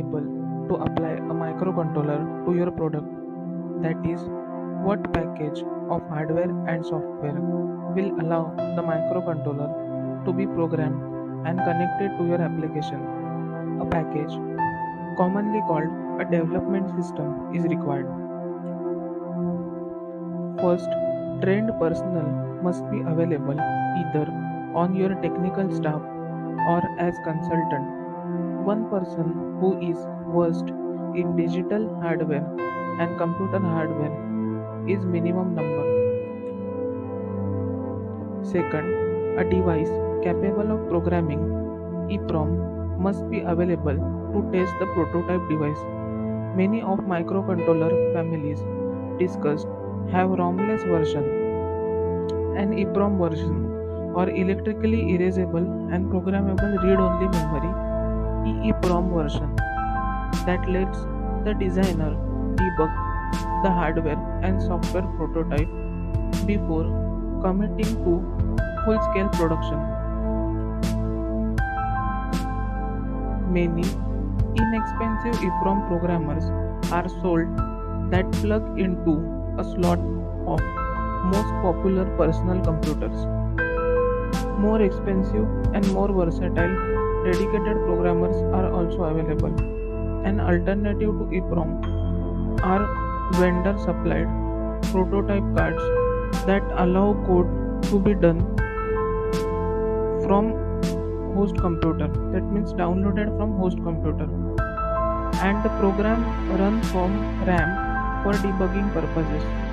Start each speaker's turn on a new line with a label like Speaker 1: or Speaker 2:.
Speaker 1: able to apply a microcontroller to your product. That is, what package of hardware and software will allow the microcontroller to be programmed and connected to your application. A package, commonly called a development system, is required. First, trained personnel must be available either on your technical staff or as consultant. One person who is versed in digital hardware and computer hardware is minimum number. Second, a device capable of programming EEPROM must be available to test the prototype device. Many of microcontroller families discussed have ROM-less version, an EEPROM version, or electrically erasable and programmable read-only memory EEPROM version that lets the designer debug the hardware and software prototype before committing to full-scale production. Many inexpensive EEPROM programmers are sold that plug into a slot of most popular personal computers. More expensive and more versatile dedicated programmers are also available. An alternative to EEPROM are vendor-supplied prototype cards that allow code to be done from host computer, that means downloaded from host computer, and the program run from RAM for debugging purposes.